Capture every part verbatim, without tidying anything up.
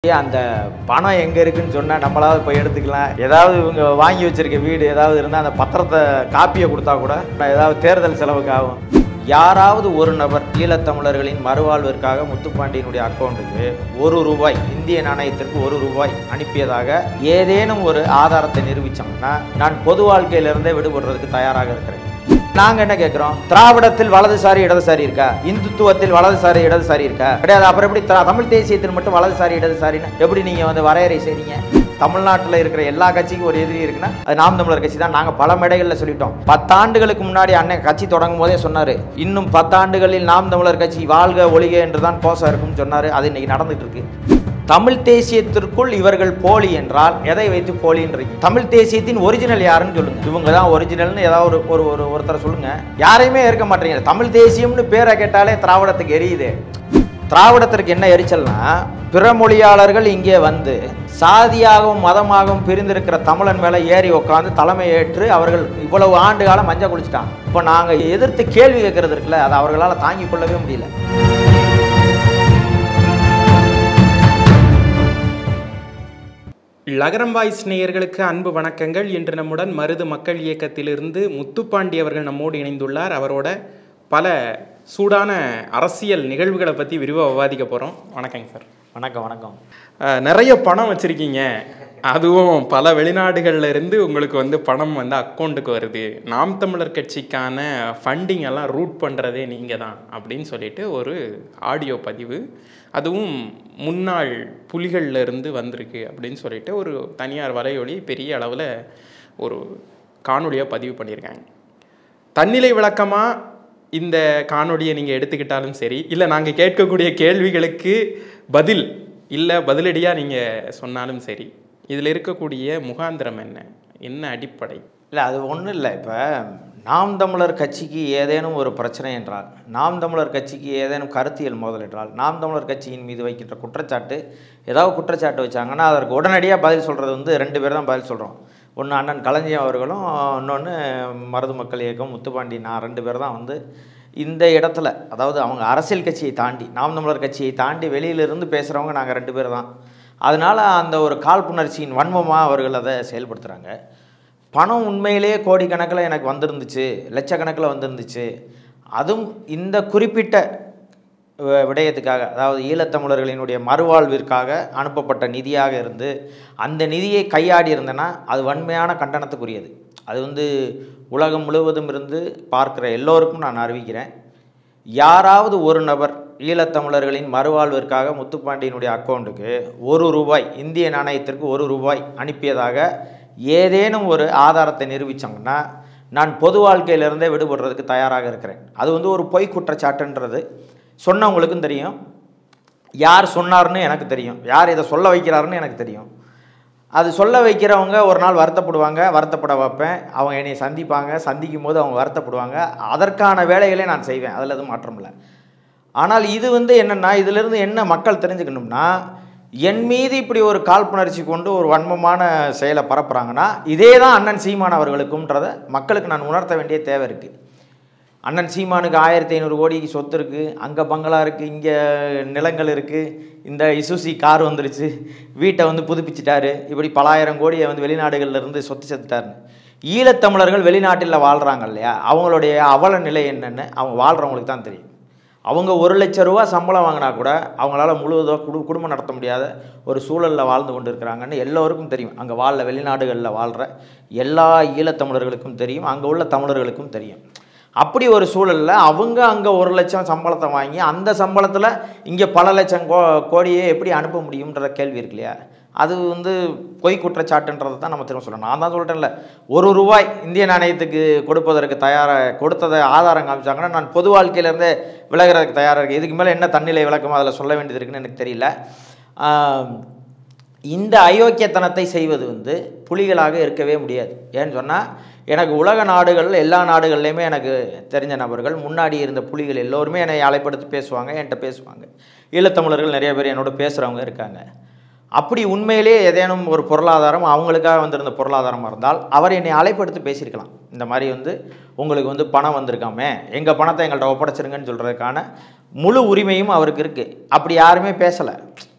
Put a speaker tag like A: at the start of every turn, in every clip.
A: அந்த பணம் எங்கே இருக்குன்னு சொன்னால் நம்மளாவது போய் எடுத்துக்கலாம். ஏதாவது இவங்க வாங்கி வச்சிருக்க வீடு ஏதாவது இருந்தால் அந்த பத்திரத்தை காப்பியை கொடுத்தா கூட ஏதாவது தேர்தல் செலவுக்கு ஆகும். யாராவது ஒரு நபர் ஈழத்தமிழர்களின் மறுவாழ்விற்காக முத்துப்பாண்டியினுடைய அக்கௌண்ட்டுக்கு ஒரு ரூபாய் இந்திய நாணயத்திற்கு ஒரு ரூபாய் அனுப்பியதாக ஏதேனும் ஒரு ஆதாரத்தை நிரூபித்தோம்னா நான் பொது வாழ்க்கையிலிருந்தே விடுபடுறதுக்கு தயாராக இருக்கிறேன். நாங்கள் என்ன கேட்குறோம்? திராவிடத்தில் வலதுசாரி இடதுசாரி இருக்கா? இந்துத்துவத்தில் வலதுசாரி இடதுசாரி இருக்கா? கிடையாது. அப்புறம் எப்படி தமிழ் தேசியத்தில் மட்டும் வலதுசாரி இடதுசாரின்னு எப்படி நீங்கள் வந்து வரையறை செய்றீங்க? தமிழ்நாட்டில் இருக்கிற எல்லா கட்சிக்கும் ஒரு எதிரி இருக்குன்னா அது நாம் தமிழர் கட்சி தான். நாங்கள் பல மேடைகளில் சொல்லிட்டோம். பத்தாண்டுகளுக்கு முன்னாடி அண்ணன் கட்சி தொடங்கும் போதே சொன்னார், இன்னும் பத்தாண்டுகளில் நாம் தமிழர் கட்சி வாழ்க ஒழிக என்று தான் கோஷம் இருக்கும்னு சொன்னார். அது இன்னைக்கு நடந்துட்டு இருக்கு. தமிழ் தேசியத்திற்குள் இவர்கள் போலி என்றால் எதை வைத்து போலின்றீங்க? தமிழ் தேசியத்தின் ஒரிஜினல் யாருன்னு சொல்லுங்க. இவங்க தான் ஒரிஜினல்னு ஏதாவது ஒரு ஒரு ஒருத்தரை சொல்லுங்க. யாரையுமே இருக்க மாட்டீங்க. தமிழ் தேசியம்னு பேரை கேட்டாலே திராவிடத்துக்கு எரியுது. திராவிடத்திற்கு என்ன எரிச்சல்னா, பிற மொழியாளர்கள் இங்கே வந்து சாதியாகவும் மதமாகவும் பிரிந்திருக்கிற தமிழன் மேலே ஏறி உட்காந்து தலைமை ஏற்று அவர்கள் இவ்வளவு ஆண்டு காலம் மஞ்சள் குளிச்சுட்டாங்க. இப்போ நாங்கள் எதிர்த்து கேள்வி கேட்கறது இருக்குல்ல, அதை அவர்களால் தாங்கிக் கொள்ளவே முடியல.
B: லகரம் வாய்ஸ் நேயர்களுக்கு அன்பு வணக்கங்கள். இன்று நம்முடன் மருது மக்கள் இயக்கத்திலிருந்து முத்துப்பாண்டி அவர்கள் நம்மோடு இணைந்துள்ளார். அவரோட பல சூடான அரசியல் நிகழ்வுகளை பற்றி விரிவாக விவாதிக்க போகிறோம். வணக்கங்க சார்.
A: வணக்கம். வணக்கம்.
B: நிறைய பணம் வச்சுருக்கீங்க, அதுவும் பல வெளிநாடுகளில் இருந்து உங்களுக்கு வந்து பணம் வந்து அக்கௌண்ட்டுக்கு வருது. நாம் தமிழர் கட்சிக்கான ஃபண்டிங் எல்லாம் ரூட் பண்ணுறதே நீங்கள் தான் அப்படின்னு சொல்லிட்டு ஒரு ஆடியோ பதிவு, அதுவும் முன்னாள் புலிகளில் இருந்து வந்திருக்கு அப்படின்னு சொல்லிட்டு ஒரு தனியார் வலையொலி பெரிய அளவில் ஒரு காணொலியாக பதிவு பண்ணியிருக்காங்க. தன்னிலை விளக்கமாக இந்த காணொலியை நீங்கள் எடுத்துக்கிட்டாலும் சரி, இல்லை நாங்கள் கேட்கக்கூடிய கேள்விகளுக்கு பதில் இல்லை பதிலடியாக நீங்கள் சொன்னாலும் சரி, இதில் இருக்கக்கூடிய முகாந்திரம் என்ன, என்ன அடிப்படை?
A: இல்லை, அது ஒன்றும் இல்லை. இப்போ நாம் தமிழர் கட்சிக்கு ஏதேனும் ஒரு பிரச்சனை என்றால், நாம் தமிழர் கட்சிக்கு ஏதேனும் கருத்தியல் மோதல் என்றால், நாம் தமிழர் கட்சியின் மீது வைக்கின்ற குற்றச்சாட்டு ஏதாவது குற்றச்சாட்டு வச்சாங்கன்னா அதற்கு உடனடியாக பதில் சொல்கிறது வந்து ரெண்டு பேர் தான் பதில் சொல்கிறோம். ஒன்று அண்ணன் கலைஞர் அவர்களும், இன்னொன்று மருது மக்கள் இயக்கம் முத்துப்பாண்டி, நான் ரெண்டு பேர் தான் வந்து இந்த இடத்துல, அதாவது அவங்க அரசியல் கட்சியை தாண்டி நாம் தமிழர் கட்சியை தாண்டி வெளியிலிருந்து பேசுகிறவங்க நாங்கள் ரெண்டு பேர் தான். அதனால் அந்த ஒரு காழ்ப்புணர்ச்சியின் வன்மமாக அவர்கள் அதை செயல்படுத்துகிறாங்க. பணம் உண்மையிலேயே கோடிக்கணக்கில் எனக்கு வந்திருந்துச்சு, லட்சக்கணக்கில் வந்திருந்துச்சு. அதுவும் இந்த குறிப்பிட்ட விடயத்துக்காக, அதாவது ஈழத்தமிழர்களினுடைய மறுவாழ்விற்காக அனுப்பப்பட்ட நிதியாக இருந்து அந்த நிதியை கையாடி இருந்தேன்னா அது வன்மையான கண்டனத்துக்குரியது. அது வந்து உலகம் முழுவதும் இருந்து பார்க்குற எல்லோருக்கும் நான் அறிவிக்கிறேன். யாராவது ஒரு நபர் ஈழத்தமிழர்களின் மறுவாழ்விற்காக முத்துப்பாண்டியினுடைய அக்கௌண்ட்டுக்கு ஒரு ரூபாய் இந்திய நாணயத்திற்கு ஒரு ரூபாய் அனுப்பியதாக ஏதேனும் ஒரு ஆதாரத்தை நிரூபித்தோம்னா நான் பொது வாழ்க்கையிலிருந்தே விடுபடுறதுக்கு தயாராக இருக்கிறேன். அது வந்து ஒரு பொய் குற்றச்சாட்டுன்றது சொன்னவங்களுக்கும் தெரியும், யார் சொன்னார்னு எனக்கு தெரியும், யார் இதை சொல்ல வைக்கிறாருன்னு எனக்கு தெரியும். அது சொல்ல வைக்கிறவங்க ஒரு நாள் வருத்தப்படுவாங்க, வருத்தப்பட வைப்பேன். அவங்க என்னை சந்திப்பாங்க, சந்திக்கும் போது அவங்க வருத்தப்படுவாங்க. அதற்கான வேலைகளே நான் செய்வேன், அதில் எதுவும் மாற்றம் இல்லை. ஆனால் இது வந்து என்னென்னா, இதிலிருந்து என்ன மக்கள் தெரிஞ்சுக்கணும்னா, என் மீது இப்படி ஒரு காழ்ப்புணர்ச்சி கொண்டு ஒரு வன்மமான செயலை பரப்புகிறாங்கன்னா இதே தான் அண்ணன் சீமான் அவர்களுக்கும்ன்றதை மக்களுக்கு நான் உணர்த்த வேண்டிய தேவை இருக்குது. அண்ணன் சீமானுக்கு ஆயிரத்தி ஐநூறு கோடிக்கு சொத்து இருக்குது, அங்கே பங்களா இருக்குது, இங்கே நிலங்கள் இருக்குது, இந்த இசுசி கார் வந்துருச்சு, வீட்டை வந்து புதுப்பிச்சிட்டாரு, இப்படி பலாயிரம் கோடியை வந்து வெளிநாடுகளில் இருந்து சொத்து செத்துட்டாருன்னு. ஈழத்தமிழர்கள் வெளிநாட்டில் வாழ்கிறாங்க இல்லையா, அவங்களுடைய அவல நிலை என்னென்னு அவங்க வாழ்கிறவங்களுக்கு தான் தெரியும். அவங்க ஒரு லட்ச ரூபா சம்பளம் வாங்கினா கூட அவங்களால முழுவதும் குடு குடும்பம் நடத்த முடியாத ஒரு சூழலில் வாழ்ந்து கொண்டு இருக்கிறாங்கன்னு எல்லோருக்கும் தெரியும். அங்கே வாழ வெளிநாடுகளில் வாழ்கிற எல்லா ஈழத்தமிழர்களுக்கும் தெரியும், அங்கே உள்ள தமிழர்களுக்கும் தெரியும். அப்படி ஒரு சூழலில் அவங்க அங்கே ஒரு லட்சம் சம்பளத்தை வாங்கி அந்த சம்பளத்தில் இங்கே பல லட்சம் கோ கோடியே எப்படி அனுப்ப முடியும்ன்ற கேள்வி இருக்கு இல்லையா. அது வந்து பொய் குற்றச்சாட்டுன்றதை தான் நம்ம திரும்ப சொல்லணும். நான் தான் சொல்லிட்டேன்ல, ஒரு ரூபாய் இந்திய நாணயத்துக்கு கொடுப்பதற்கு தயாராக கொடுத்ததை ஆதாரம் காமிச்சாங்கன்னா நான் பொது வாழ்க்கையிலேருந்தே விலகிறதுக்கு தயாராக இருக்குது. இதுக்கு மேலே என்ன தன்னிலை விளக்கமாக அதில் சொல்ல வேண்டியது இருக்குன்னு எனக்கு தெரியல. இந்த அயோக்கியத்தனத்தை செய்வது வந்து புலிகளாக இருக்கவே முடியாது. ஏன்னு சொன்னால், எனக்கு உலக நாடுகள் எல்லா நாடுகள்லையுமே எனக்கு தெரிஞ்ச நபர்கள், முன்னாடி இருந்த புலிகள் எல்லோருமே என்னை அழைப்படுத்தி பேசுவாங்க, என்கிட்ட பேசுவாங்க. ஈழத்தமிழர்கள் நிறைய பேர் என்னோட பேசுகிறவங்க இருக்காங்க. அப்படி உண்மையிலேயே ஏதேனும் ஒரு பொருளாதாரம் அவங்களுக்காக வந்திருந்த பொருளாதாரமாக இருந்தால் அவர் என்னை அழைப்படுத்தி பேசியிருக்கலாம். இந்த மாதிரி வந்து உங்களுக்கு வந்து பணம் வந்திருக்காமே, எங்கள் பணத்தை எங்கள்கிட்ட ஒப்படைச்சிருங்கன்னு சொல்கிறதுக்கான முழு உரிமையும் அவருக்கு இருக்குது. அப்படி யாருமே பேசலை.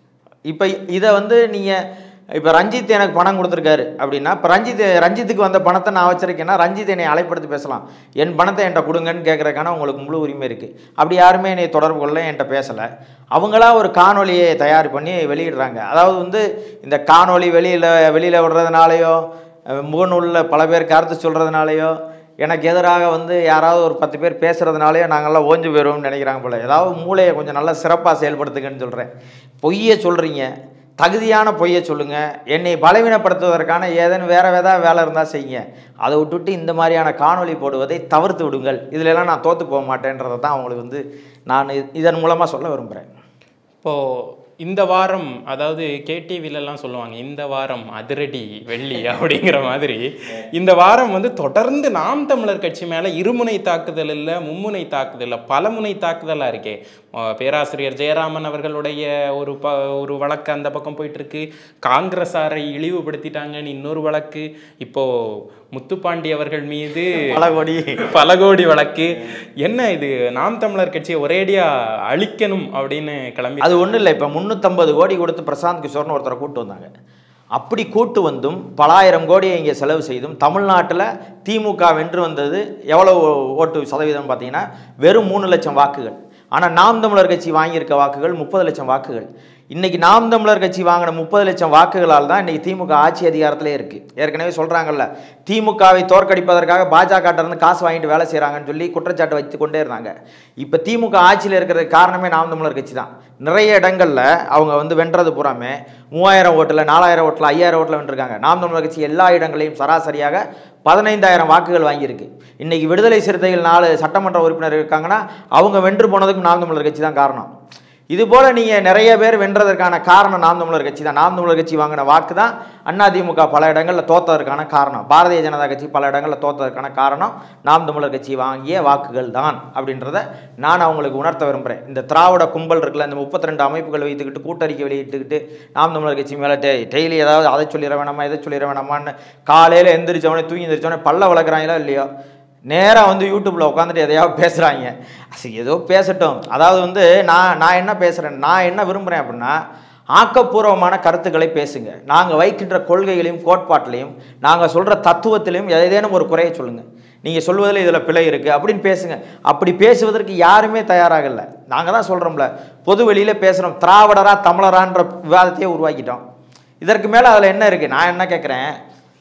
A: இப்போ இதை வந்து நீங்கள் இப்போ ரஞ்சித் எனக்கு பணம் கொடுத்துருக்காரு அப்படின்னா, இப்போ ரஞ்சித் ரஞ்சித்துக்கு வந்த பணத்தை நான் வச்சுருக்கேன்னா ரஞ்சித் என்னை அழைப்படுத்தி பேசலாம். என் பணத்தை என்கிட்ட கொடுங்கன்னு கேட்குறதுக்கான உங்களுக்கு முழு உரிமை இருக்குது. அப்படி யாருமே என்னை தொடர்பு கொள்ள என்கிட்ட பேசலை. அவங்களா ஒரு காணொலியை தயார் பண்ணி வெளியிடுறாங்க. அதாவது வந்து இந்த காணொலி வெளியில் வெளியில் விடுறதுனாலையோ, முகநூலில் பல பேர் கருத்து சொல்கிறதுனாலையோ, எனக்கு எதிராக வந்து யாராவது ஒரு பத்து பேர் பேசுகிறதுனாலையோ நாங்கள்லாம் ஓஞ்சு போயிடுவோம்னு நினைக்கிறாங்க போல. ஏதாவது மூளையை கொஞ்சம் நல்லா சிறப்பாக செயல்படுத்துங்கன்னு சொல்கிறேன். பொய்யை சொல்கிறீங்க, தகுதியான பொய்யை சொல்லுங்கள். என்னை பலவீனப்படுத்துவதற்கான ஏதேனும் வேறு ஏதாவது வேலை இருந்தால் செய்யுங்க. அதை விட்டுவிட்டு இந்த மாதிரியான காணொலி போடுவதை தவிர்த்து விடுங்கள். இதிலெல்லாம் நான் தோற்று போக மாட்டேன்றதை தான் அவங்களுக்கு வந்து நான் இதன் மூலமாக சொல்ல விரும்புகிறேன்.
B: இப்போது இந்த வாரம், அதாவது கேடிவிலலாம் சொல்லுவாங்க இந்த வாரம் அதிரடி வெள்ளி அப்படிங்கிற மாதிரி, இந்த வாரம் வந்து தொடர்ந்து நாம் தமிழர் கட்சி மேலே இருமுனை தாக்குதல் இல்லை, மும்முனை தாக்குதல் இல்லை, பலமுனை தாக்குதலாக இருக்கே. பேராசிரியர் ஜெயராமன் அவர்களுடைய ஒரு ப ஒரு வழக்கு அந்த பக்கம் போயிட்டுருக்கு. காங்கிரஸாரை இழிவுபடுத்திட்டாங்கன்னு இன்னொரு வழக்கு. இப்போது முத்துப்பாண்டி அவர்கள் மீது
A: பல கோடி
B: பல கோடி வழக்கு. என்ன இது, நாம் தமிழர் கட்சியை ஒரேடியாக அழிக்கணும் அப்படின்னு கிளம்பி?
A: அது ஒன்றும் இல்லை. இப்போ முந்நூற்றம்பது கோடி கொடுத்து பிரசாந்த் கிஷோர்னு ஒருத்தரை கூட்டு வந்தாங்க. அப்படி கூட்டு வந்தும் பலாயிரம் கோடியை இங்கே செலவு செய்தும் தமிழ்நாட்டில் திமுக வென்று வந்தது எவ்வளோ ஓட்டு சதவீதம் பார்த்தீங்கன்னா வெறும் மூணு லட்சம் வாக்குகள். ஆனால் நாம் தமிழர் கட்சி வாங்கியிருக்க வாக்குகள் முப்பது லட்சம் வாக்குகள். இன்றைக்கி நாம் தமிழர் கட்சி வாங்கின முப்பது லட்சம் வாக்குகளால் தான் இன்றைக்கி திமுக ஆட்சி அதிகாரத்திலே இருக்குது. ஏற்கனவே சொல்கிறாங்கல்ல, திமுகவை தோற்கடிப்பதற்காக பாஜகட்டிருந்து காசு வாங்கிட்டு வேலை செய்கிறாங்கன்னு சொல்லி குற்றச்சாட்டு வைத்து கொண்டே இருந்தாங்க. இப்போ திமுக ஆட்சியில் இருக்கிறதுக்கு காரணமே நாம் தமிழர் கட்சி தான். நிறைய இடங்களில் அவங்க வந்து வென்றது பூராமே மூவாயிரம் ஓட்டில், நாலாயிரம் ஓட்டில், ஐயாயிரம் ஓட்டில் வென்றிருக்காங்க. நாம் தமிழர் கட்சி எல்லா இடங்களையும் சராசரியாக பதினைந்தாயிரம் வாக்குகள் வாங்கியிருக்கு. இன்றைக்கி விடுதலை சிறுத்தைகள் நாலு சட்டமன்ற உறுப்பினர் இருக்காங்கன்னா அவங்க வென்று போனதுக்கும் நாம் தமிழர் கட்சி தான் காரணம். இதுபோல் நீங்கள் நிறைய பேர் வென்றதற்கான காரணம் நாம் தமிழர் கட்சி தான். நாம் தமிழர் கட்சி வாங்கின வாக்கு தான் அதிமுக பல இடங்களில் தோற்றதற்கான காரணம். பாரதிய ஜனதா கட்சி பல இடங்களில் தோற்றதற்கான காரணம் நாம் தமிழர் கட்சி வாங்கிய வாக்குகள் தான் அப்படின்றத நான் அவங்களுக்கு உணர்த்த விரும்புகிறேன். இந்த திராவிட கும்பல் இருக்குல்ல, இந்த முப்பத்தி ரெண்டு அமைப்புகள் வைத்துக்கிட்டு கூட்டறிக்கை வெளியிட்டுக்கிட்டு நாம் தமிழர் கட்சி மேலே டே டெய்லி ஏதாவது அதை சொல்லிட வேணாமா இதை சொல்லிட வேணாமான்னு காலையில் எந்திரிச்சவனே தூங்கி எந்திரிச்சவனே பல்ல வளர்க்குறாங்களோ இல்லையோ, நேராக வந்து யூடியூப்பில் உட்காந்துட்டு எதையாவது பேசுகிறாங்க. அது ஏதோ பேசட்டும். அதாவது வந்து நான் நான் என்ன பேசுகிறேன், நான் என்ன விரும்புகிறேன் அப்படின்னா, ஆக்கப்பூர்வமான கருத்துக்களை பேசுங்க. நாங்கள் வைக்கின்ற கொள்கைகளையும் கோட்பாட்டிலையும் நாங்கள் சொல்கிற தத்துவத்திலையும் ஏதேனும் ஒரு குறையை சொல்லுங்கள். நீங்கள் சொல்வதில் இதில் பிழை இருக்குது அப்படின்னு பேசுங்க. அப்படி பேசுவதற்கு யாருமே தயாராகலை. நாங்கள் தான் சொல்கிறோம்ல, பொது வெளியில் பேசுகிறோம். திராவிடரா தமிழரான்ற விவாதத்தையே உருவாக்கிட்டோம். இதற்கு மேலே அதில் என்ன இருக்குது? நான் என்ன கேட்குறேன்,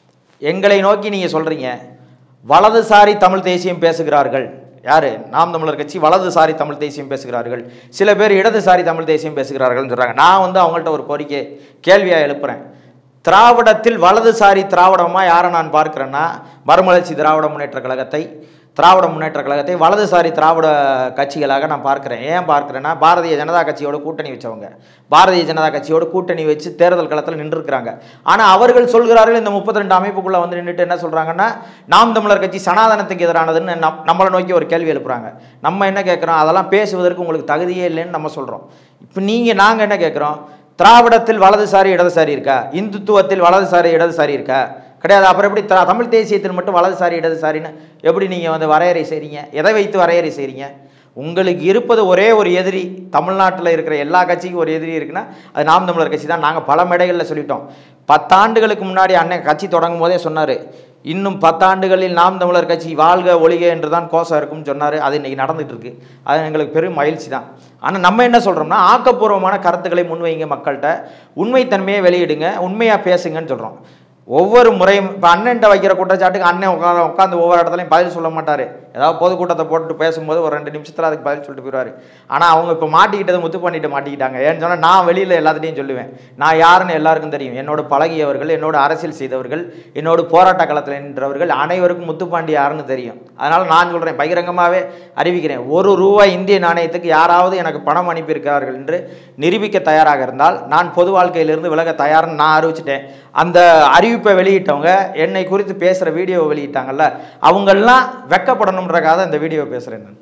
A: எங்களை நோக்கி நீங்கள் சொல்கிறீங்க வலதுசாரி தமிழ் தேசியம் பேசுகிறார்கள். யார்? நாம் தமிழர் கட்சி வலதுசாரி தமிழ் தேசியம் பேசுகிறார்கள். சில பேர் இடதுசாரி தமிழ் தேசியம் பேசுகிறார்கள்னு சொல்கிறாங்க. நான் வந்து அவங்கள்ட்ட ஒரு கோரிக்கை கேள்வியாக எழுப்புகிறேன். திராவிடத்தில் வலதுசாரி திராவிடமாக யாரை நான் பார்க்குறேன்னா, மறுமலர்ச்சி திராவிட முன்னேற்ற கழகத்தை திராவிட முன்னேற்ற கழகத்தை வலதுசாரி திராவிட கட்சிகளாக நான் பார்க்குறேன். ஏன் பார்க்குறேன்னா, பாரதிய ஜனதா கட்சியோட கூட்டணி வச்சவங்க, பாரதிய ஜனதா கட்சியோட கூட்டணி வச்சு தேர்தல் களத்தில் நின்றுருக்கிறாங்க. ஆனால் அவர்கள் சொல்கிறார்கள், இந்த முப்பத்தி ரெண்டு அமைப்புக்குள்ளே வந்து நின்றுட்டு என்ன சொல்கிறாங்கன்னா, நாம் தமிழர் கட்சி சனாதனத்துக்கு எதிரானதுன்னு நம் நம்மளை நோக்கி ஒரு கேள்வி எழுப்புறாங்க. நம்ம என்ன கேட்குறோம், அதெல்லாம் பேசுவதற்கு உங்களுக்கு தகுதியே இல்லைன்னு நம்ம சொல்கிறோம். இப்போ நீங்கள் நாங்கள் என்ன கேட்குறோம், திராவிடத்தில் வலதுசாரி இடதுசாரி இருக்கா, இந்துத்துவத்தில் வலதுசாரி இடதுசாரி இருக்கா? கிடையாது. அப்புறம் எப்படி தமிழ் தேசியத்தில் மட்டும் வலதுசாரி இடதுசாரின்னு எப்படி நீங்கள் வந்து வரையறை செய்கிறீங்க? எதை வைத்து வரையறை செய்கிறீங்க? உங்களுக்கு இருப்பது ஒரே ஒரு எதிரி, தமிழ்நாட்டில் இருக்கிற எல்லா கட்சிக்கும் ஒரு எதிரி இருக்குன்னா அது நாம் தமிழர் கட்சி தான். நாங்கள் பல மேடைகளில் சொல்லிட்டோம். பத்தாண்டுகளுக்கு முன்னாடி அண்ணன் கட்சி தொடங்கும் போதே சொன்னார், இன்னும் பத்தாண்டுகளில் நாம் தமிழர் கட்சி வாழ்க ஒழிக என்று தான் கோஷம் இருக்கும்னு சொன்னார். அது இன்றைக்கி நடந்துகிட்டு இருக்கு. அது எங்களுக்கு பெரும் மகிழ்ச்சி தான். ஆனால் நம்ம என்ன சொல்கிறோம்னா, ஆக்கப்பூர்வமான கருத்துக்களை முன்வைங்க, மக்கள்கிட்ட உண்மைத்தன்மையை வெளியிடுங்க, உண்மையாக பேசுங்கன்னு சொல்கிறோம். ஒவ்வொரு முறையும் இப்போ அண்ணன்ட்ட வைக்கிற குற்றச்சாட்டுக்கு அண்ணன் உட்காந்து உட்காந்து ஒவ்வொரு இடத்துலையும் பதில் சொல்ல மாட்டார். ஏதாவது பொதுக்கூட்டத்தை போட்டு பேசும்போது ஒரு ரெண்டு நிமிஷத்தில் அதுக்கு பதில் சொல்லிட்டு போயிடுவார். ஆனால் அவங்க இப்போ மாட்டிக்கிட்டதை முத்து பண்ணிட்டு மாட்டிக்கிட்டாங்க. ஏன்னு சொன்னால், நான் வெளியில் எல்லாத்துட்டையும் சொல்லுவேன், நான் யாருன்னு எல்லாருக்கும் தெரியும். என்னோட பழகியவர்கள், என்னோட அரசியல் செய்தவர்கள், என்னோட போராட்ட களத்தில் நின்றவர்கள் அனைவருக்கும் முத்துப்பாண்டி யாருன்னு தெரியும். அதனால் நான் சொல்கிறேன், பகிரங்கமாகவே அறிவிக்கிறேன், ஒரு ரூபாய் இந்திய நாணயத்துக்கு யாராவது எனக்கு பணம் அனுப்பியிருக்கிறார்கள் என்று நிரூபிக்க தயாராக இருந்தால் நான் பொது வாழ்க்கையிலிருந்து விலக தயார்னு நான் அறிவிச்சிட்டேன். அந்த அறிவிப்பை வெளியிட்டவங்க, என்னை குறித்து பேசுகிற வீடியோவை வெளியிட்டாங்கல்ல, அவங்கெல்லாம் வெக்கப்படணுன்றக்காக இந்த வீடியோவை பேசுகிறேன். நான்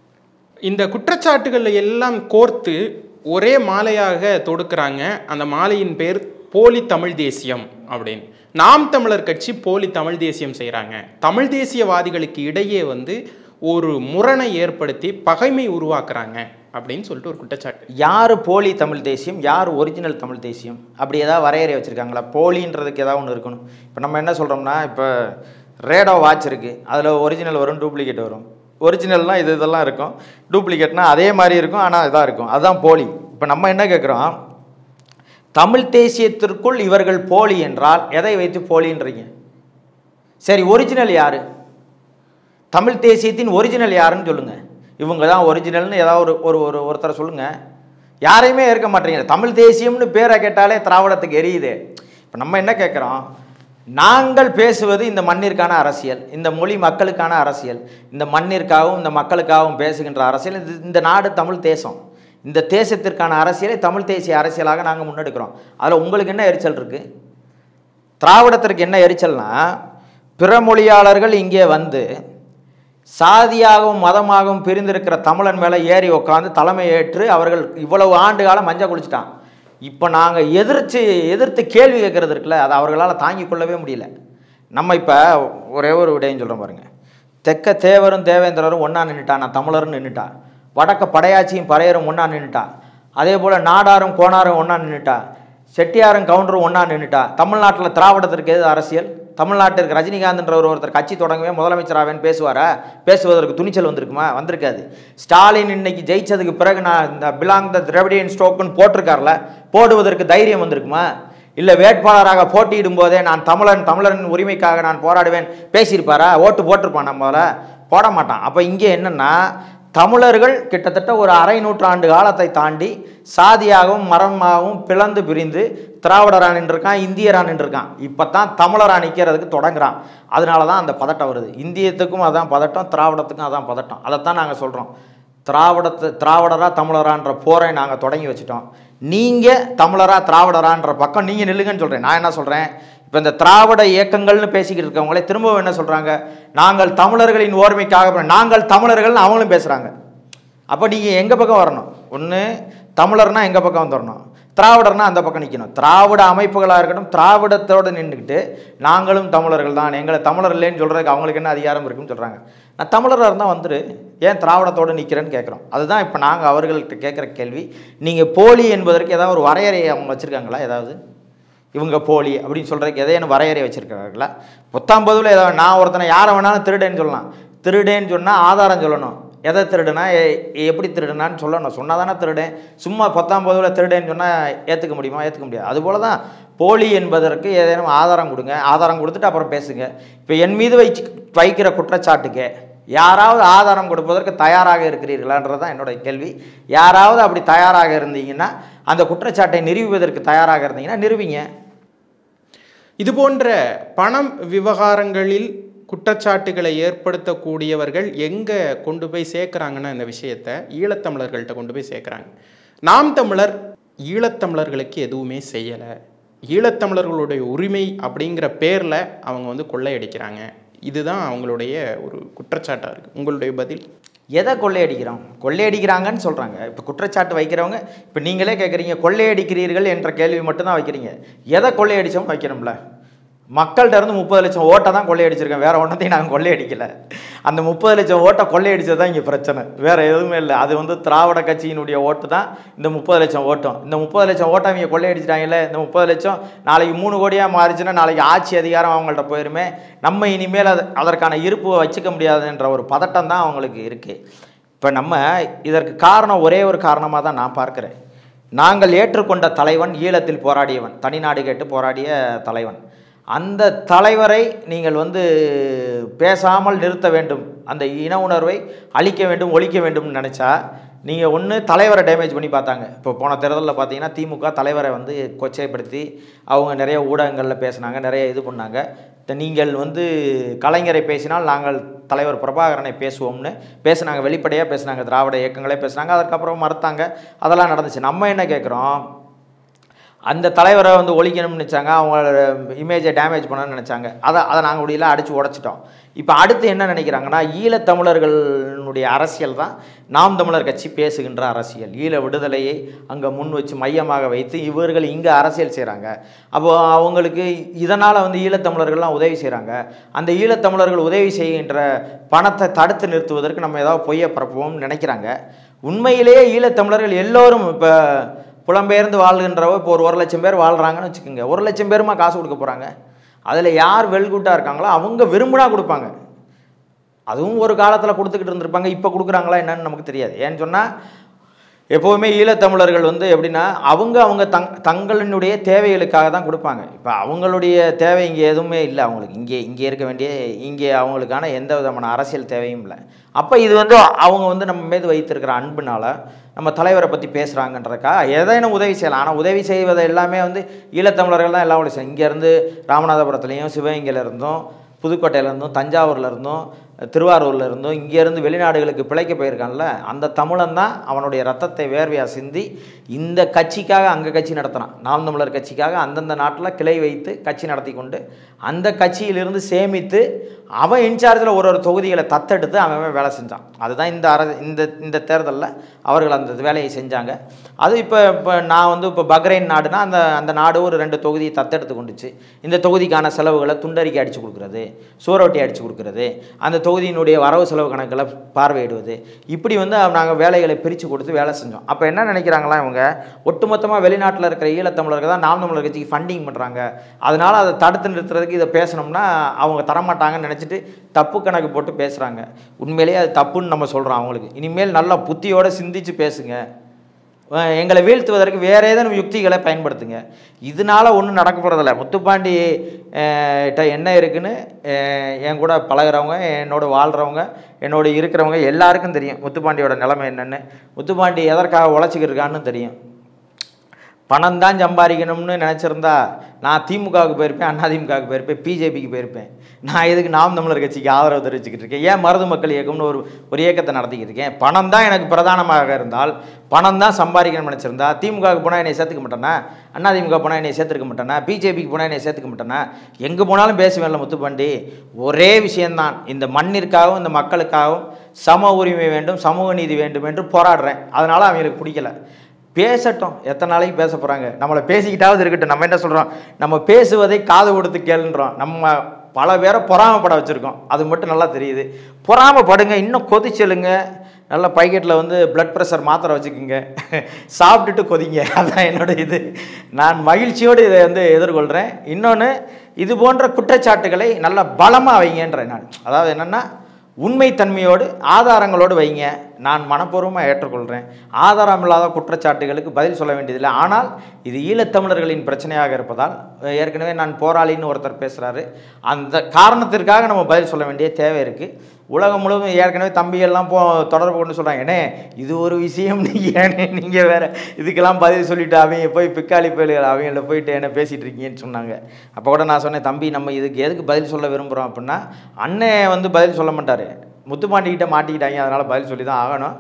B: இந்த குற்றச்சாட்டுகளை எல்லாம் கோர்த்து ஒரே மாலையாக தொடுக்கிறாங்க. அந்த மாலையின் பேர் போலி தமிழ் தேசியம் அப்படின்னு. நாம் தமிழர் கட்சி போலி தமிழ் தேசியம் செய்கிறாங்க. தமிழ் தேசியவாதிகளுக்கு இடையே வந்து ஒரு முரணை ஏற்படுத்தி பகைமை உருவாக்குறாங்க அப்படின்னு சொல்லிட்டு ஒரு குற்றச்சாட்டு.
A: யார் போலி தமிழ் தேசியம், யார் ஒரிஜினல் தமிழ் தேசியம், அப்படி ஏதாவது வரையறை வச்சுருக்காங்களா? போலின்றதுக்கு ஏதாவது ஒன்று இருக்கணும். இப்போ நம்ம என்ன சொல்கிறோம்னா, இப்போ ரேடோ வாட்ச் இருக்குது, அதில் ஒரிஜினல் வரும், டூப்ளிகேட் வரும். ஒரிஜினல்னால் இது இதெல்லாம் இருக்கும், டூப்ளிகேட்னால் அதே மாதிரி இருக்கும், ஆனால் இதாக இருக்கும், அதுதான் போலி. இப்போ நம்ம என்ன கேட்குறோம், தமிழ் தேசியத்திற்குள் இவர்கள் போலி என்றால் எதை வைத்து போலின்றீங்க? சரி, ஒரிஜினல் யார்? தமிழ் தேசியத்தின் ஒரிஜினல் யாருன்னு சொல்லுங்கள். இவங்க தான் ஒரிஜினல்னு ஏதாவது ஒரு ஒரு ஒரு ஒருத்தரை சொல்லுங்கள். யாரையுமே ஏற்க மாட்டேங்க. தமிழ் தேசியம்னு பேரை கேட்டாலே திராவிடத்துக்கு எரியுது. இப்போ நம்ம என்ன கேட்குறோம், நாங்கள் பேசுவது இந்த மண்ணிற்கான அரசியல், இந்த மொழி மக்களுக்கான அரசியல், இந்த மண்ணிற்காகவும் இந்த மக்களுக்காகவும் பேசுகின்ற அரசியல். இது இந்த நாடு தமிழ் தேசம், இந்த தேசத்திற்கான அரசியலை தமிழ் தேசிய அரசியலாக நாங்கள் முன்னெடுக்கிறோம். அதில் உங்களுக்கு என்ன எரிச்சல் இருக்குது? திராவிடத்திற்கு என்ன எரிச்சல்னா, பிற மொழியாளர்கள் இங்கே வந்து சாதியாகவும் மதமாகவும் பிரிந்திருக்கிற தமிழன் மேலே ஏறி உட்காந்து தலைமை ஏற்று அவர்கள் இவ்வளவு ஆண்டு காலம் மஞ்சள் குளிச்சிட்டான். இப்போ நாங்கள் எதிர்த்து எதிர்த்து கேள்வி கேட்கறது இருக்குல்ல, அதை அவர்களால் தாங்கிக் கொள்ளவே முடியல. நம்ம இப்போ ஒரே ஒரு விடையும் சொல்கிறோம் பாருங்கள். தெற்க தேவரும் தேவேந்திரரும் ஒன்றா நின்றுட்டா, நான் தமிழர்னு நின்றுட்டா. வடக்க படையாச்சியும் பறையரும் ஒன்றா நின்றுட்டா. அதே போல் நாடாரும் கோணாரும் ஒன்றா நின்றுட்டா. செட்டியாரும் கவுண்டரும் ஒன்றா நின்றுட்டா. தமிழ்நாட்டில் திராவிடத்திற்கு எது அரசியல்? தமிழ்நாட்டிற்கு ரஜினிகாந்த்ன்ற ஒரு ஒருத்தர் கட்சி தொடங்கவே முதலமைச்சராகவேன்னு பேசுவாரா? பேசுவதற்கு துணிச்சல் வந்திருக்குமா? வந்திருக்காது. ஸ்டாலின் இன்னைக்கு ஜெயிச்சதுக்கு பிறகு நான் இந்த பிலாங் த திராவிடியன் ஸ்டோக்குன்னு போட்டிருக்கார்ல, போடுவதற்கு தைரியம் வந்திருக்குமா? இல்லை வேட்பாளராக போட்டியிடும் போதே நான் தமிழன், தமிழரின் உரிமைக்காக நான் போராடுவேன் பேசியிருப்பாரா? ஓட்டு போட்டிருப்பான்? நம்மள போட மாட்டான். அப்போ இங்கே என்னென்னா, தமிழர்கள் கிட்டத்தட்ட ஒரு அரை நூற்றாண்டு காலத்தை தாண்டி சாதியாகவும் மரமாகவும் பிளந்து பிரிந்து திராவிடரா நின்றுருக்கான், இந்தியரா நின்றுருக்கான். இப்போ தான் தமிழரா நிற்கிறதுக்கு தொடங்குறான். அதனால தான் அந்த பதட்டம் வருது. இந்தியத்துக்கும் அதான் பதட்டம், திராவிடத்துக்கும் அதான் பதட்டம். அதைத்தான் நாங்கள் சொல்கிறோம். திராவிடத்தை திராவிடரா தமிழரான்ற போரை நாங்கள் தொடங்கி வச்சுட்டோம். நீங்கள் தமிழரா திராவிடரான்ற பக்கம் நீங்கள் நில்லுங்கன்னு சொல்கிறேன். நான் என்ன சொல்கிறேன், இப்போ இந்த திராவிட இயக்கங்கள்னு பேசிக்கிட்டு இருக்கவங்களே திரும்பவும் என்ன சொல்கிறாங்க, நாங்கள் தமிழர்களின் ஓர்மைக்காக, நாங்கள் தமிழர்கள்னு அவங்களும் பேசுகிறாங்க. அப்போ நீங்கள் எங்கள் பக்கம் வரணும். ஒன்று தமிழர்னா எங்கள் பக்கம் வந்துடணும், திராவிடர்னா அந்த பக்கம் நிற்கணும். திராவிட அமைப்புகளாக இருக்கட்டும் திராவிடத்தோடு நின்றுக்கிட்டு நாங்களும் தமிழர்கள் தான், எங்களை தமிழர் இல்லைன்னு சொல்கிறதுக்கு அவங்களுக்கு என்ன அதிகாரம் இருக்குன்னு சொல்கிறாங்க. நான் தமிழராக இருந்தால் வந்துட்டு ஏன் திராவிடத்தோடு நிற்கிறேன்னு கேட்குறோம். அதுதான் இப்போ நாங்கள் அவர்கள்ட்ட கேட்குற கேள்வி. நீங்கள் போலி என்பதற்கு ஏதாவது ஒரு வரையறையை அவங்க வச்சுருக்காங்களா? ஏதாவது இவங்க போலி அப்படின்னு சொல்கிறதுக்கு எதையும் வரையறை வச்சுருக்காங்களா? பத்தொம்பதுல ஏதாவது நான் ஒருத்தனை யாரை வேணாலும் திருடேன்னு சொல்லலாம். திருடேன்னு சொன்னால் ஆதாரம் சொல்லணும். எதை திருடுனா, எப்படி திருடுனான்னு சொல்லணும். சொன்னால் தானே திருடேன். சும்மா பத்தொம்பதுல திருடேன்னு சொன்னால் ஏற்றுக்க முடியுமா? ஏற்றுக்க முடியாது. அதுபோல் தான் போலி என்பதற்கு ஏதேனும் ஆதாரம் கொடுங்க, ஆதாரம் கொடுத்துட்டு அப்புறம் பேசுங்க. இப்போ என் மீது வச்சு வைக்கிற குற்றச்சாட்டுக்கு யாராவது ஆதாரம் கொடுப்பதற்கு தயாராக இருக்கிறீர்களான்றது தான் என்னுடைய கேள்வி. யாராவது அப்படி தயாராக இருந்தீங்கன்னா, அந்த குற்றச்சாட்டை நிரூபிப்பதற்கு தயாராக இருந்தீங்கன்னா நிரூபிங்க.
B: இது போன்ற பணம் விவகாரங்களில் குற்றச்சாட்டுகளை ஏற்படுத்தக்கூடியவர்கள் எங்கே கொண்டு போய் சேர்க்குறாங்கன்னா, இந்த விஷயத்தை ஈழத்தமிழர்கள்ட்ட கொண்டு போய் சேர்க்குறாங்க. நாம் தமிழர் ஈழத்தமிழர்களுக்கு எதுவுமே செய்யலை, ஈழத்தமிழர்களுடைய உரிமை அப்படிங்கிற பேரில் அவங்க வந்து கொள்ளையடிக்கிறாங்க. இதுதான் அவங்களுடைய ஒரு குற்றச்சாட்டாக இருக்குது. உங்களுடைய பதில்?
A: எதை கொள்ளையடிக்கிறோம்? கொள்ளையடிக்கிறாங்கன்னு சொல்கிறாங்க. இப்போ குற்றச்சாட்டு வைக்கிறவங்க, இப்போ நீங்களே கேட்குறீங்க கொள்ளையடிக்கிறீர்கள் என்ற கேள்வி மட்டும்தான் வைக்கிறீங்க. எதை கொள்ளையடித்தோம் வைக்கணும்ல. மக்கள்கிட்ட இருந்து முப்பது லட்சம் ஓட்டை தான் கொள்ளையடிச்சிருக்கேன், வேறு ஒன்றத்தையும் நாங்கள் கொள்ளையடிக்கலை. அந்த முப்பது லட்சம் ஓட்டை கொள்ளையடிச்சது தான் இங்கே பிரச்சனை, வேறு எதுவுமே இல்லை. அது வந்து திராவிட கட்சியினுடைய ஓட்டு தான் இந்த முப்பது லட்சம் ஓட்டம். இந்த முப்பது லட்சம் ஓட்டை இங்கே கொள்ளையடிச்சிட்டாங்கல்ல, இந்த முப்பது லட்சம் நாளைக்கு மூணு கோடியாக மாறிச்சுன்னா நாளைக்கு ஆட்சி அதிகாரம் அவங்கள்ட்ட போயிருமே, நம்ம இனிமேல் அது அதற்கான இருப்பு வச்சுக்க முடியாதுன்ற ஒரு பதட்டம் தான் அவங்களுக்கு இருக்குது. இப்போ நம்ம இதற்கு காரணம் ஒரே ஒரு காரணமாக தான் நான் பார்க்குறேன். நாங்கள் ஏற்றுக்கொண்ட தலைவன் ஈழத்தில் போராடியவன், தனிநாடு கேட்டு போராடிய தலைவன். அந்த தலைவரை நீங்கள் வந்து பேசாமல் நிறுத்த வேண்டும், அந்த இன உணர்வை அழிக்க வேண்டும், ஒழிக்க வேண்டும்னு நினச்சா நீங்கள் ஒன்று தலைவரை டேமேஜ் பண்ணி பார்த்தாங்க. இப்போ போன தேர்தலில் பார்த்தீங்கன்னா திமுக தலைவரை வந்து கொச்சைப்படுத்தி அவங்க நிறைய ஊடகங்களில் பேசினாங்க, நிறைய இது பண்ணாங்க. நீங்கள் வந்து கலைஞரை பேசினால் நாங்கள் தலைவர் பிரபாகரனை பேசுவோம்னு பேசுனாங்க, வெளிப்படையாக பேசுனாங்க, திராவிட இயக்கங்களே பேசுனாங்க. அதுக்கப்புறம் மறுத்தாங்க, அதெல்லாம் நடந்துச்சு. நம்ம என்ன கேட்குறோம், அந்த தலைவரை வந்து ஒழிக்கணும்னு நினச்சாங்க, அவங்களோட இமேஜை டேமேஜ் பண்ணணும்னு நினச்சாங்க. அதை அதை நாங்கள் முடியல அடித்து உடச்சிட்டோம். இப்போ அடுத்து என்ன நினைக்கிறாங்கன்னா, ஈழத்தமிழர்களுடைய கட்சியினுடைய அரசியல் தான் நாம் தமிழர் கட்சி பேசுகின்ற அரசியல். ஈழ விடுதலையை அங்கே முன் வச்சு மையமாக வைத்து இவர்கள் இங்கே அரசியல் செய்கிறாங்க. அப்போது அவங்களுக்கு இதனால் வந்து ஈழத்தமிழர்கள்லாம் உதவி செய்கிறாங்க. அந்த ஈழத்தமிழர்கள் உதவி செய்கின்ற பணத்தை தடுத்து நிறுத்துவதற்கு நம்ம ஏதாவது பொய்யை பரப்புவோம்னு நினைக்கிறாங்க. உண்மையிலேயே ஈழத்தமிழர்கள் எல்லோரும் இப்போ புலம்பெயர்ந்து வாழ்கின்றவோ இப்போ ஒரு ஒரு லட்சம் பேர் வாழ்கிறாங்கன்னு வச்சுக்கோங்க. ஒரு லட்சம் பேருமா காசு கொடுக்க போகிறாங்க? அதில் யார் வெல்குட்டாக இருக்காங்களோ அவங்க விரும்பினா கொடுப்பாங்க. அதுவும் ஒரு காலத்தில் கொடுத்துக்கிட்டு இருந்திருப்பாங்க. இப்போ கொடுக்குறாங்களா என்னன்னு நமக்கு தெரியாது. ஏன்னு சொன்னால் எப்போவுமே ஈழத்தமிழர்கள் வந்து எப்படின்னா அவங்க அவங்க தங் தங்களினுடைய தேவைகளுக்காக தான் கொடுப்பாங்க. இப்போ அவங்களுடைய தேவை இங்கே எதுவுமே இல்லை. அவங்களுக்கு இங்கே இங்கே இருக்க வேண்டிய இங்கே அவங்களுக்கான எந்த விதமான அரசியல் தேவையும் இல்லை. அப்போ இது வந்து அவங்க வந்து நம்ம மீது வைத்திருக்கிற அன்புனால நம்ம தலைவரை பற்றி பேசுகிறாங்கன்றக்கா ஏதேனும் உதவி செய்யலாம். ஆனால் உதவி செய்வதை எல்லாமே வந்து ஈழத்தமிழர்கள் தான் எல்லாம் உதவி செய்யும். இங்கேருந்து ராமநாதபுரத்துலேயும் சிவகங்கையிலேருந்தும் புதுக்கோட்டையிலேருந்தும் தஞ்சாவூர்லேருந்தும் திருவாரூரில் இருந்தும் இங்கேருந்து வெளிநாடுகளுக்கு பிழைக்க போயிருக்கான்ல அந்த தமிழன் தான் அவனுடைய ரத்தத்தை வேர்வையாக சிந்தி இந்த கட்சிக்காக அங்கே கட்சி நடத்தினான். நாம் தமிழர் கட்சிக்காக அந்தந்த நாட்டில் கிளை வைத்து கட்சி நடத்தி கொண்டு அந்த கட்சியிலிருந்து சேமித்து அவன் இன்சார்ஜில் ஒரு ஒரு தொகுதிகளை தத்தெடுத்து அவன் வேலை செஞ்சான். அதுதான் இந்த அர இந்த இந்த தேர்தலில் அவர்கள் அந்த வேலையை செஞ்சாங்க. அது இப்போ இப்போ நான் வந்து இப்போ பக்ரைன் நாடுனா அந்த அந்த நாடு ஒரு ரெண்டு தொகுதியை தத்தெடுத்து கொண்டுச்சு. இந்த தொகுதிக்கான செலவுகளை துண்டறிக்கை அடித்து கொடுக்குறது, சூறொட்டி அடித்து கொடுக்குறது, அந்த தொகுதியினுடைய வரவு செலவு கணக்கில் பார்வையிடுவது, இப்படி வந்து நாங்கள் வேலைகளை பிரித்து கொடுத்து வேலை செஞ்சோம். அப்போ என்ன நினைக்கிறாங்களா இவங்க ஒட்டுமொத்தமாக வெளிநாட்டில் இருக்கிற ஈழத்தமிழர்கள் தான் நாம் தமிழர் கட்சிக்கு ஃபண்டிங் பண்ணுறாங்க. அதனால் அதை தடுத்து நிறுத்துறதுக்கு இதை பேசணும்னா அவங்க தரமாட்டாங்கன்னு நினச்சிட்டு தப்பு கணக்கு போட்டு பேசுகிறாங்க. உண்மையிலேயே அது தப்புன்னு நம்ம சொல்கிறோம். அவங்களுக்கு இனிமேல் நல்லா புத்தியோடு சிந்திச்சு பேசுங்க. எங்களை வீழ்த்துவதற்கு வேறு ஏதேனும் யுக்திகளை பயன்படுத்துங்க. இதனால் ஒன்றும் நடக்க போகிறதில்ல. முத்துப்பாண்டி கிட்ட என்ன இருக்குன்னு என் கூட பழகிறவங்க, என்னோட வாழ்கிறவங்க, என்னோட இருக்கிறவங்க எல்லாருக்கும் தெரியும் முத்துப்பாண்டியோட நிலைமை என்னென்னு. முத்துப்பாண்டி எதற்காக உழைச்சிக்கிட்டு இருக்கான்னு தெரியும். பணம் தான் சம்பாதிக்கணும்னு நினச்சிருந்தா நான் திமுகவுக்கு போயிருப்பேன், அதிமுகவுக்கு போயிருப்பேன், பிஜேபிக்கு போயிருப்பேன். நான் எதுக்கு நாம் தமிழர் கட்சிக்கு ஆதரவு தெரிவிச்சுக்கிட்டு இருக்கேன்? ஏன் மருது மக்கள் இயக்கம்னு ஒரு ஒரு இயக்கத்தை நடத்திக்கிட்டு இருக்கேன்? பணம் தான் எனக்கு பிரதானமாக இருந்தால், பணம் தான் சம்பாதிக்கணும்னு நினச்சிருந்தா திமுகவுக்கு போனால் என்னை சேர்த்துக்க மாட்டேனா, அதிமுக போனால் என்னை சேர்த்துக்க மாட்டேனா, பிஜேபிக்கு போனால் என்னை சேர்த்துக்க மாட்டேனா? எங்கே போனாலும் பேசுவேன்ல முத்துப்பாண்டி. ஒரே விஷயந்தான், இந்த மண்ணிற்காகவும் இந்த மக்களுக்காகவும் சம உரிமை வேண்டும், சமூக நீதி வேண்டும் என்று போராடுறேன். அதனால் அவங்களுக்கு பிடிக்கல. பேசட்டும், எத்தனை நாளைக்கு பேச போகிறாங்க? நம்மளை பேசிக்கிட்டாவது இருக்கட்டும். நம்ம என்ன சொல்கிறோம்? நம்ம பேசுவதை காது கொடுத்து கேளுன்றோம். நம்ம பல பேரை பொறாமப்பட வச்சுருக்கோம். அது மட்டும் நல்லா தெரியுது. பொறாமப்படுங்க, இன்னும் கொதிச்சலுங்க. நல்லா பாக்கெட்டில் வந்து பிளட் ப்ரெஷர் மாத்திரை வச்சுக்கோங்க, சாப்பிட்டுட்டு கொதிங்க. அதுதான் என்னோட இது. நான் மகிழ்ச்சியோடு இதை வந்து எதிர்கொள்கிறேன். இன்னொன்று, இது போன்ற குற்றச்சாட்டுகளை நல்லா பலமாக வைங்கன்றேன் நான். அதாவது என்னென்னா உண்மைத்தன்மையோடு ஆதாரங்களோடு வைங்க. நான் மனப்பூர்வமாக ஏற்றுக்கொள்கிறேன். ஆதாரம் இல்லாத குற்றச்சாட்டுகளுக்கு பதில் சொல்ல வேண்டியதில்லை. ஆனால் இது ஈழத்தமிழர்களின் பிரச்சனையாக இருப்பதால், ஏற்கனவே நான் போராளின்னு ஒருத்தர் பேசுகிறாரு, அந்த காரணத்திற்காக நம்ம பதில் சொல்ல வேண்டிய தேவை இருக்குது. உலகம் முழுவதும் ஏற்கனவே தம்பியெல்லாம் போ தொடர்பு கொண்டு சொல்கிறாங்க, ஏன்னே இது ஒரு விஷயம், நீங்கள் ஏன்னே நீங்கள் வேறு இதுக்கெல்லாம் பதில் சொல்லிவிட்டு அவங்க போய் பிக்காளி போயிடுகள் அவங்கள போயிட்டு என்ன பேசிகிட்டு இருக்கீங்கன்னு சொன்னாங்க. அப்போ கூட நான் சொன்னேன், தம்பி நம்ம இதுக்கு எதுக்கு பதில் சொல்ல விரும்புகிறோம் அப்படின்னா, அண்ணன் வந்து பதில் சொல்ல மாட்டார், முத்துப்பாண்டிக்கிட்ட மாட்டிக்கிட்டாங்க, அதனால் பதில் சொல்லி தான் ஆகணும்,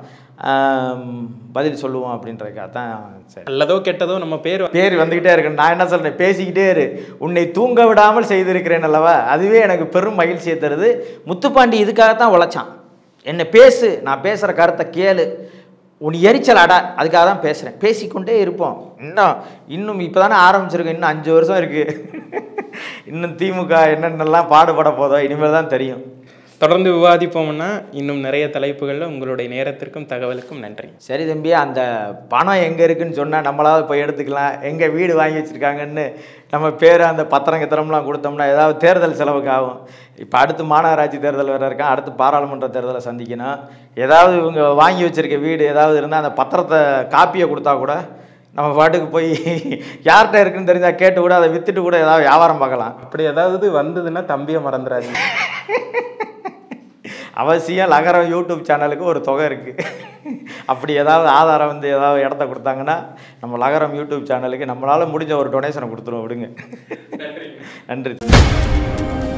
A: பதில் சொல்லுவோம் அப்படின்றதுக்காக தான். சரி,
B: நல்லதோ கெட்டதோ நம்ம பேர்
A: பேர் வந்துக்கிட்டே இருக்கு. நான் என்ன சொல்கிறேன், பேசிக்கிட்டே இரு, உன்னை தூங்க விடாமல் செய்திருக்கிறேன் அல்லவா, அதுவே எனக்கு பெரும் மகிழ்ச்சியை தருது. முத்துப்பாண்டி இதுக்காகத்தான் உழைச்சான். என்னை பேசு, நான் பேசுகிற கருத்தை கேளு, உன் எரிச்சல் அடா, அதுக்காக தான் பேசுகிறேன். பேசிக்கொண்டே இருப்போம். இன்னும் இன்னும் இப்போ தானே ஆரம்பிச்சிருக்கோம், இன்னும் அஞ்சு வருஷம் இருக்குது. இன்னும் திமுக என்னென்னலாம் பாடுபட போதோ இனிமேல் தான் தெரியும்.
B: தொடர்ந்து விவாதிப்போம்னா இன்னும் நிறைய தலைப்புகளில். உங்களுடைய நேரத்திற்கும் தகவலுக்கும் நன்றி.
A: சரி தம்பி, அந்த பணம் எங்கே இருக்குதுன்னு சொன்னால் நம்மளாவது போய் எடுத்துக்கலாம். எங்கே வீடு வாங்கி வச்சுருக்காங்கன்னு நம்ம பேர் அந்த பத்திரம் கித்திரம்லாம் கொடுத்தோம்னா ஏதாவது தேர்தல் செலவுக்கு ஆகும். இப்போ அடுத்து மாநகராட்சி தேர்தல் வேறு இருக்கான், அடுத்து பாராளுமன்ற தேர்தலை சந்திக்கணும். ஏதாவது இவங்க வாங்கி வச்சுருக்க வீடு ஏதாவது இருந்தால் அந்த பத்திரத்தை காப்பியை கொடுத்தா கூட நம்ம பாட்டுக்கு போய் யார்கிட்ட இருக்குன்னு தெரிஞ்சால் கேட்டு கூட அதை விற்றுட்டு கூட ஏதாவது வியாபாரம் பார்க்கலாம்.
B: அப்படி ஏதாவது வந்ததுன்னா தம்பியை மறந்துடாதீங்க.
A: அவசியம் லகரம் யூடியூப் சேனலுக்கு ஒரு தொகை இருக்குது. அப்படி ஏதாவது ஆதாரம் வந்து ஏதாவது இடத்த கொடுத்தாங்கன்னா நம்ம லகரம் யூடியூப் சேனலுக்கு நம்மளால் முடிஞ்ச ஒரு டொனேஷனை கொடுத்துருவோம். விடுங்க. நன்றி.